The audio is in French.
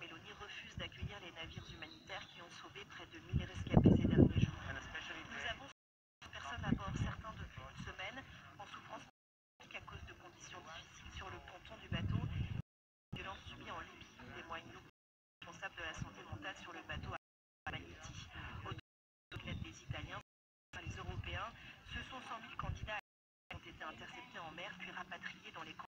Meloni refuse d'accueillir les navires humanitaires qui ont sauvé près de 1000 rescapés ces derniers jours. Nous avons 100 personnes à bord, certains depuis une semaine, en souffrance à cause de conditions difficiles sur le ponton du bateau. Les violences subies en Libye témoignent nous responsables de la santé mentale sur le bateau à Magniti. Au-delà des Italiens, les Européens, ce sont 100 000 candidats qui ont été interceptés en mer puis rapatriés dans les camps.